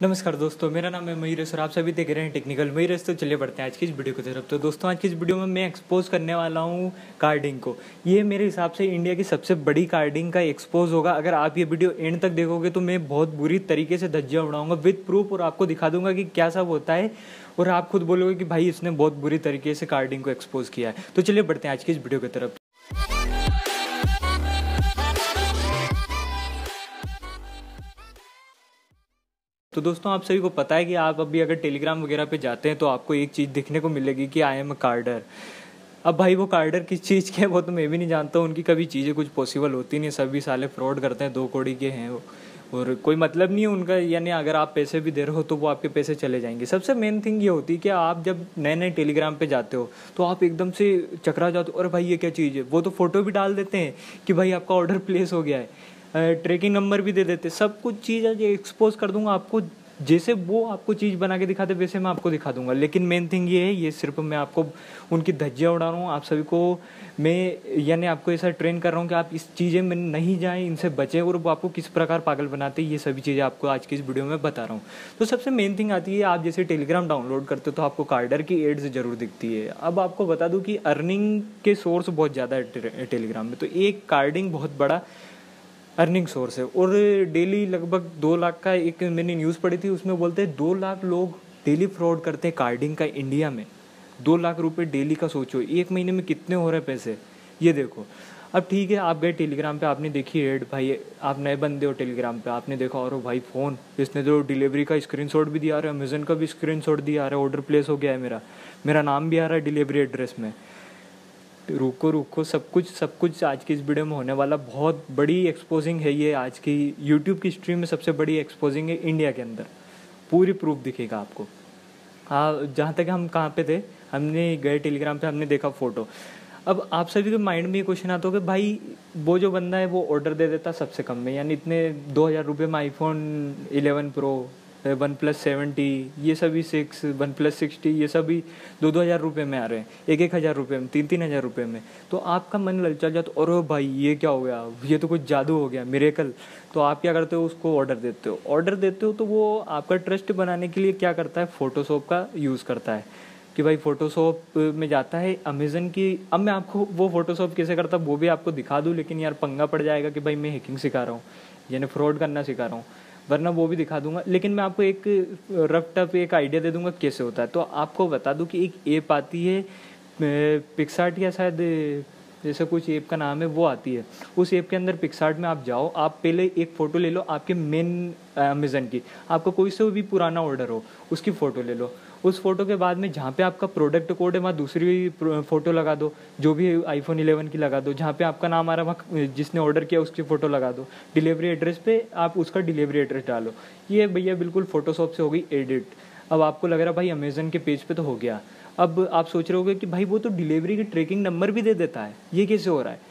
नमस्कार दोस्तों, मेरा नाम है मयूरेश और आप सभी देख रहे हैं टेक्निकल मयूरेश। तो चलिए बढ़ते हैं आज की इस वीडियो की तरफ। तो दोस्तों, आज की इस वीडियो में मैं एक्सपोज करने वाला हूँ कार्डिंग को। ये मेरे हिसाब से इंडिया की सबसे बड़ी कार्डिंग का एक्सपोज होगा। अगर आप ये वीडियो एंड तक देखोगे तो मैं बहुत बुरी तरीके से धज्जियाँ उड़ाऊंगा विद प्रूफ और आपको दिखा दूंगा कि क्या सब होता है, और आप खुद बोलोगे कि भाई इसने बहुत बुरी तरीके से कार्डिंग को एक्सपोज किया है। तो चलिए बढ़ते हैं आज की इस वीडियो की तरफ। तो दोस्तों, आप सभी को पता है कि आप अभी अगर टेलीग्राम वगैरह पे जाते हैं तो आपको एक चीज़ दिखने को मिलेगी कि आई एम अ कार्डर। अब भाई वो कार्डर किस चीज़ के है वो तो मैं भी नहीं जानता हूँ। उनकी कभी चीज़ें कुछ पॉसिबल होती नहीं, सभी साले फ्रॉड करते हैं, 2 कौड़ी के हैं वो, और कोई मतलब नहीं है उनका। यानी अगर आप पैसे भी दे रहे हो तो वो आपके पैसे चले जाएंगे। सबसे मेन थिंग ये होती है कि आप जब नए नए टेलीग्राम पे जाते हो तो आप एकदम से चकरा जाते हो, अरे भाई ये क्या चीज़ है। वो तो फोटो भी डाल देते हैं कि भाई आपका ऑर्डर प्लेस हो गया है, ट्रैकिंग नंबर भी दे देते, सब कुछ चीज़ है एक्सपोज कर दूंगा आपको। जैसे वो आपको चीज़ बना के दिखाते वैसे मैं आपको दिखा दूंगा। लेकिन मेन थिंग ये है, ये सिर्फ मैं आपको उनकी धज्जियाँ उड़ा रहा हूँ। आप सभी को मैं यानी आपको ऐसा ट्रेन कर रहा हूँ कि आप इस चीज़ें में नहीं जाएं, इनसे बचें, और वो आपको किस प्रकार पागल बनाते हैं ये सभी चीज़ें आपको आज की इस वीडियो में बता रहा हूँ। तो सबसे मेन थिंग आती है, आप जैसे टेलीग्राम डाउनलोड करते हो तो आपको कार्डर की एड्स जरूर दिखती है। अब आपको बता दूँ कि अर्निंग के सोर्स बहुत ज़्यादा है टेलीग्राम में। तो एक कार्डिंग बहुत बड़ा अर्निंग सोर्स है, और डेली लगभग 2 लाख का एक मैंने न्यूज़ पढ़ी थी, उसमें बोलते हैं 2 लाख लोग डेली फ्रॉड करते हैं कार्डिंग का इंडिया में। 2 लाख रुपए डेली का, सोचो एक महीने में कितने हो रहे हैं पैसे, ये देखो। अब ठीक है, आप गए टेलीग्राम पे, आपने देखी एड, भाई आप नए बंदे हो टेलीग्राम पे, आपने देखा और भाई फ़ोन, इसने जो डिलीवरी का स्क्रीनशॉट भी दिया रहा है, अमेजन का भी स्क्रीनशॉट दिया रहा है, ऑर्डर प्लेस हो गया है, मेरा नाम भी आ रहा है डिलीवरी एड्रेस में। रुको, सब कुछ आज की इस वीडियो में होने वाला। बहुत बड़ी एक्सपोजिंग है ये, आज की यूट्यूब की स्ट्रीम में सबसे बड़ी एक्सपोजिंग है इंडिया के अंदर। पूरी प्रूफ दिखेगा आपको। हाँ, जहाँ तक हम कहाँ पे थे, हमने गए टेलीग्राम पे, हमने देखा फ़ोटो। अब आप सभी के माइंड में ये क्वेश्चन आता होगा, भाई वो जो बंदा है वो ऑर्डर दे देता सबसे कम में, यानी इतने 2000 रुपये में आईफोन 11 प्रो, OnePlus 70, ये सभी 6, OnePlus 60, ये सभी 2-2 हज़ार रुपये में आ रहे हैं, 1-1 हज़ार रुपये में, 3-3 हज़ार रुपये में। तो आपका मन ललचा जाता, और भाई ये क्या हो गया, ये तो कुछ जादू हो गया, मिरेकल। तो आप क्या करते हो, उसको ऑर्डर देते हो तो वो आपका ट्रस्ट बनाने के लिए क्या करता है, फोटोशॉप का यूज़ करता है कि भाई फोटोशॉप में जाता है अमेजन की। अब मैं आपको वो फोटोशॉप कैसे करता वो भी आपको दिखा दूँ, लेकिन यार पंगा पड़ जाएगा कि भाई मैं हैकिंग सिखा रहा हूँ, यानी फ्रॉड करना सिखा रहा हूँ, वरना वो भी दिखा दूंगा। लेकिन मैं आपको एक रफ टफ एक आइडिया दे दूंगा कैसे होता है। तो आपको बता दूं कि एक ऐप आती है पिक्सार्ट, या शायद जैसे कुछ ऐप का नाम है, वो आती है। उस ऐप के अंदर पिक्सार्ट में आप जाओ, आप पहले एक फ़ोटो ले लो आपके मेन अमेज़न की, आपका कोई से भी पुराना ऑर्डर हो उसकी फ़ोटो ले लो। उस फोटो के बाद में जहाँ पे आपका प्रोडक्ट कोड है वहाँ दूसरी फ़ोटो लगा दो, जो भी iPhone 11 की लगा दो। जहाँ पे आपका नाम आ रहा है वहाँ जिसने ऑर्डर किया उसकी फ़ोटो लगा दो। डिलीवरी एड्रेस पे आप उसका डिलीवरी एड्रेस डालो। ये भैया बिल्कुल फ़ोटोशॉप से हो गई एडिट। अब आपको लग रहा है भाई अमेज़न के पेज पे तो हो गया। अब आप सोच रहे होगे कि भाई वो तो डिलीवरी की ट्रैकिंग नंबर भी दे देता है, ये कैसे हो रहा है।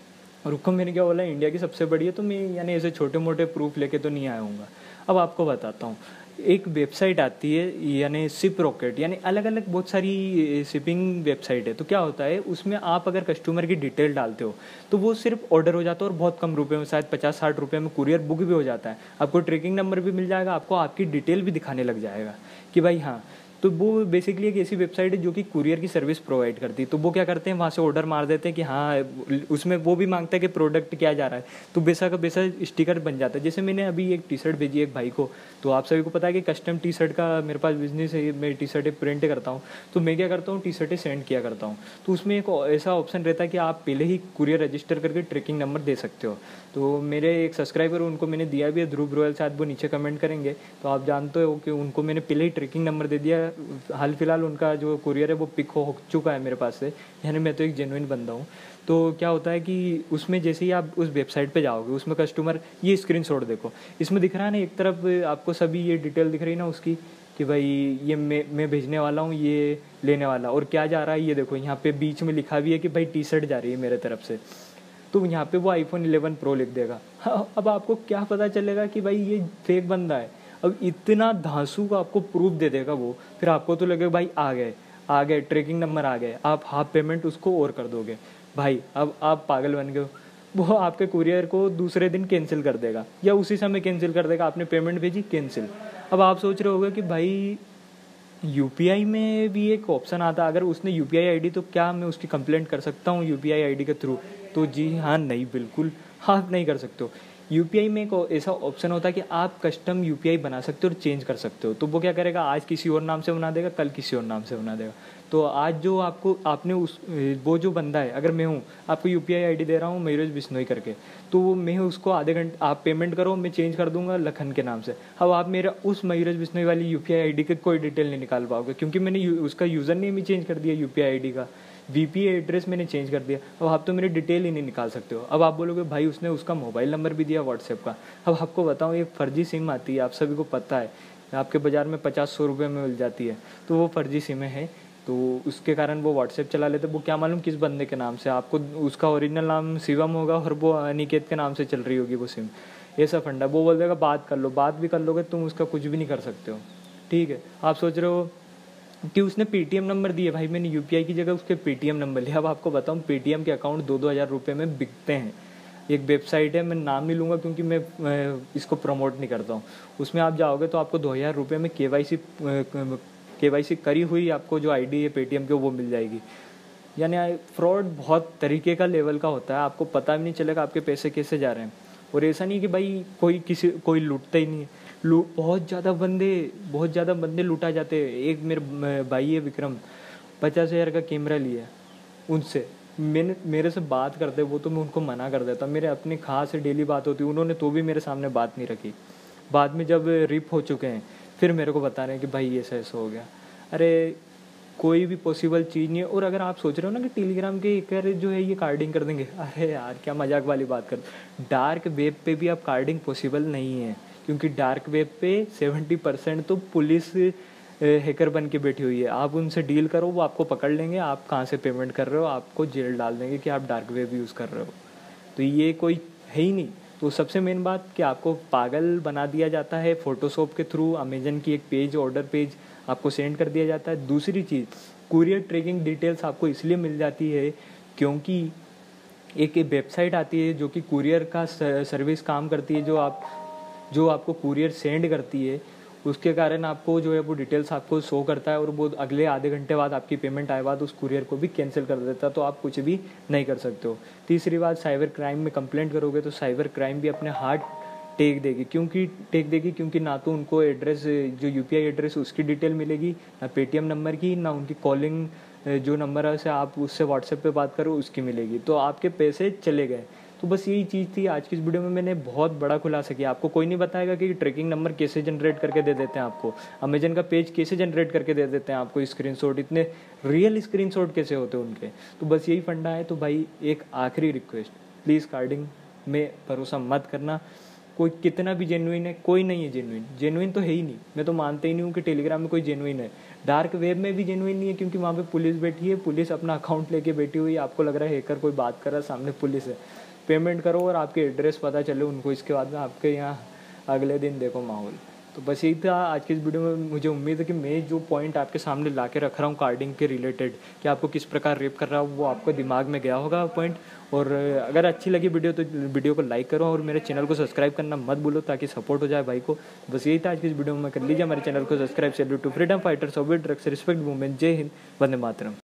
रुको, मैंने क्या बोला, इंडिया की सबसे बड़ी है, तो मैं यानी ऐसे छोटे मोटे प्रूफ लेके तो नहीं आया हूँ। अब आपको बताता हूँ, एक वेबसाइट आती है यानी शिप रॉकेट, यानी अलग अलग बहुत सारी शिपिंग वेबसाइट है। तो क्या होता है, उसमें आप अगर कस्टमर की डिटेल डालते हो तो वो सिर्फ ऑर्डर हो जाता है, और बहुत कम रुपए में, शायद 50-60 रुपये में कुरियर बुक भी हो जाता है। आपको ट्रैकिंग नंबर भी मिल जाएगा, आपको आपकी डिटेल भी दिखाने लग जाएगा कि भाई हाँ। तो वो बेसिकली एक ऐसी वेबसाइट है जो कि कुरियर की सर्विस प्रोवाइड करती है। तो वो क्या करते हैं, वहाँ से ऑर्डर मार देते हैं कि हाँ, उसमें वो भी मांगता है कि प्रोडक्ट क्या जा रहा है, तो वैसा का वैसा स्टिकर बन जाता है। जैसे मैंने अभी एक टी शर्ट भेजी एक भाई को, तो आप सभी को पता है कि कस्टम टी शर्ट का मेरे पास बिजनेस है, मैं टी शर्टें प्रिंट करता हूँ। तो मैं क्या करता हूँ, टी शर्टें सेंड किया करता हूँ। तो उसमें एक ऐसा ऑप्शन रहता है कि आप पहले ही कुरियर रजिस्टर करके ट्रैकिंग नंबर दे सकते हो। तो मेरे एक सब्सक्राइबर, उनको मैंने दिया भी है, ध्रुव रॉयल, शायद वो नीचे कमेंट करेंगे, तो आप जानते हो कि उनको मैंने पहले ही ट्रैकिंग नंबर दे दिया। हाल फिलहाल उनका जो कुरियर है वो पिक हो चुका है मेरे पास से, यानी मैं तो एक जेन्युइन बंदा हूँ। तो क्या होता है कि उसमें जैसे ही आप उस वेबसाइट पे जाओगे, उसमें कस्टमर, ये स्क्रीनशॉट देखो, इसमें दिख रहा है ना, एक तरफ आपको सभी ये डिटेल दिख रही है ना उसकी, कि भाई ये मैं भेजने वाला हूँ, ये लेने वाला, और क्या जा रहा है ये देखो। यहाँ पे बीच में लिखा भी है कि भाई टी शर्ट जा रही है मेरे तरफ से, तो यहाँ पे वो iPhone 11 Pro लिख देगा। अब आपको क्या पता चलेगा कि भाई ये फेक बंदा है। अब इतना धांसू का आपको प्रूफ दे देगा वो, फिर आपको तो लगेगा भाई आ गए ट्रैकिंग नंबर आ गए, आप हाफ पेमेंट उसको और कर दोगे। भाई अब आप पागल बन गए हो। वो आपके कुरियर को दूसरे दिन कैंसिल कर देगा, या उसी समय कैंसिल कर देगा। आपने पेमेंट भेजी, कैंसिल। अब आप सोच रहे होगे कि भाई यूपीआई में भी एक ऑप्शन आता, अगर उसने यूपीआई आईडी तो क्या मैं उसकी कंप्लेंट कर सकता हूँ यूपीआई आईडी के थ्रू? तो जी हाँ, नहीं, बिल्कुल आप नहीं कर सकते हो। यूपीआई में एक ऐसा ऑप्शन होता है कि आप कस्टम यूपीआई बना सकते हो और चेंज कर सकते हो। तो वो क्या करेगा, आज किसी और नाम से बना देगा, कल किसी और नाम से बना देगा। तो आज जो आपको आपने उस वो जो बंदा है, अगर मैं हूँ आपको यूपीआई आईडी दे रहा हूँ मयूरेश बिश्नोई करके, तो वो मैं उसको आधे घंटे आप पेमेंट करो, मैं चेंज कर दूंगा लखन के नाम से। अब आप मेरा उस मयूरेश बिश्नोई वाली यूपीआई आईडी के कोई डिटेल नहीं निकाल पाओगे, क्योंकि मैंने उसका यूज़र नेम ही चेंज कर दिया यूपीआई आईडी का, वीपीआई एड्रेस मैंने चेंज कर दिया। अब आप तो मेरी डिटेल ही नहीं निकाल सकते हो। अब आप बोलोगे भाई उसने उसका मोबाइल नंबर भी दिया व्हाट्सएप का। अब आपको बताऊँ, एक फर्जी सिम आती है, आप सभी को पता है, आपके बाज़ार में 50-100 रुपये में मिल जाती है, तो वो फर्जी सिमें हैं। तो उसके कारण वो व्हाट्सएप चला लेते, वो क्या मालूम किस बंदे के नाम से, आपको उसका ओरिजिनल नाम शिवम होगा और वो अनिकेत के नाम से चल रही होगी वो सिम। ऐसा फंडा, वो बोल देगा बात कर लो, बात भी कर लोगे तुम उसका कुछ भी नहीं कर सकते हो। ठीक है, आप सोच रहे हो कि उसने पेटीएम नंबर दिए, भाई मैंने यूपीआई की जगह उसके पेटीएम नंबर लिया। अब आपको बताऊं, पेटीएम के अकाउंट 2-2 हज़ार रुपये में बिकते हैं। एक वेबसाइट है, मैं नाम नहीं लूँगा क्योंकि मैं इसको प्रमोट नहीं करता हूँ। उसमें आप जाओगे तो आपको 2,000 रुपये में केवाईसी करी हुई आपको जो आईडी है पेटीएम की वो मिल जाएगी। यानी फ्रॉड बहुत तरीके का लेवल का होता है, आपको पता भी नहीं चलेगा आपके पैसे कैसे जा रहे हैं। और ऐसा नहीं कि भाई कोई लूटता ही नहीं है, बहुत ज़्यादा बंदे लूटा जाते हैं। एक मेरे भाई है विक्रम, 50,000 का कैमरा लिया उनसे, मेरे से बात करते वो, तो मैं उनको मना कर देता, मेरे अपने खास से डेली बात होती, उन्होंने तो भी मेरे सामने बात नहीं रखी। बाद में जब रिप हो चुके हैं फिर मेरे को बता रहे हैं कि भाई ऐसा ऐसा हो गया। अरे कोई भी पॉसिबल चीज़ नहीं है। और अगर आप सोच रहे हो ना कि टेलीग्राम के एक जो है ये कार्डिंग कर देंगे, अरे यार क्या मजाक वाली बात कर। डार्क वेब पे भी अब कार्डिंग पॉसिबल नहीं है, क्योंकि डार्क वेब पे 70% तो पुलिस हैकर बन के बैठी हुई है। आप उनसे डील करो, वो आपको पकड़ लेंगे, आप कहाँ से पेमेंट कर रहे हो, आपको जेल डाल देंगे कि आप डार्क वेब यूज़ कर रहे हो। तो ये कोई है ही नहीं। तो सबसे मेन बात कि आपको पागल बना दिया जाता है फोटोशॉप के थ्रू, अमेजन की एक पेज, ऑर्डर पेज आपको सेंड कर दिया जाता है। दूसरी चीज़, कुरियर ट्रैकिंग डिटेल्स आपको इसलिए मिल जाती है क्योंकि एक वेबसाइट आती है जो कि कुरियर का सर्विस काम करती है, जो आपको कुरियर सेंड करती है, उसके कारण आपको जो है वो डिटेल्स आपको शो करता है, और वो अगले आधे घंटे बाद आपकी पेमेंट आए बाद उस कुरियर को भी कैंसिल कर देता है, तो आप कुछ भी नहीं कर सकते हो। तीसरी बात, साइबर क्राइम में कंप्लेंट करोगे तो साइबर क्राइम भी अपने हाथ टेक देगी, क्योंकि ना तो उनको एड्रेस, जो यूपीआई एड्रेस उसकी डिटेल मिलेगी, ना पेटीएम नंबर की, ना उनकी कॉलिंग जो नंबर है से आप उससे व्हाट्सएप पे बात करो उसकी मिलेगी, तो आपके पैसे चले गए। तो बस यही चीज़ थी आज की इस वीडियो में, मैंने बहुत बड़ा खुलासा किया। आपको कोई नहीं बताएगा कि ट्रैकिंग नंबर कैसे जनरेट करके दे देते हैं आपको, अमेजन का पेज कैसे जनरेट करके दे देते हैं आपको, स्क्रीनशॉट, इतने रियल स्क्रीनशॉट कैसे होते हैं उनके। तो बस यही फंडा है। तो भाई एक आखिरी रिक्वेस्ट, प्लीज़ कार्डिंग में भरोसा मत करना। कोई कितना भी जेन्युइन है, कोई नहीं है जेन्युइन तो है ही नहीं। मैं तो मानते ही नहीं हूँ कि टेलीग्राम में कोई जेन्युइन है। डार्क वेब में भी जेन्युइन नहीं है, क्योंकि वहाँ पे पुलिस बैठी है, पुलिस अपना अकाउंट लेके बैठी हुई है, आपको लग रहा है हैकर कोई बात कर रहा है, सामने पुलिस है। पेमेंट करो और आपके एड्रेस पता चले उनको, इसके बाद में आपके यहाँ अगले दिन देखो माहौल। तो बस यही था आज की इस वीडियो में। मुझे उम्मीद है कि मैं जो पॉइंट आपके सामने ला के रख रहा हूँ कार्डिंग के रिलेटेड, कि आपको किस प्रकार रेप कर रहा हूँ, वो आपको दिमाग में गया होगा पॉइंट। और अगर अच्छी लगी वीडियो तो वीडियो को लाइक करो और मेरे चैनल को सब्सक्राइब करना मत भूलो, ताकि सपोर्ट हो जाए भाई को। बस यही था आज की इस वीडियो में, कर लीजिए हमारे चैनल को subscribe. Salute to freedom fighters, off drugs, respect women, जय हिंद, वंदे मातरम।